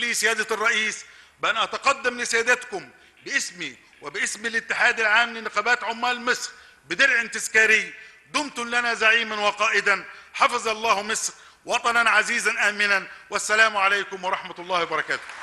لي سيادة الرئيس بأن أتقدم لسيادتكم باسمي وباسم الاتحاد العام لنقابات عمال مصر بدرع تذكاري: دمتم لنا زعيما وقائدا، حفظ الله مصر وطنا عزيزا آمنا، والسلام عليكم ورحمة الله وبركاته.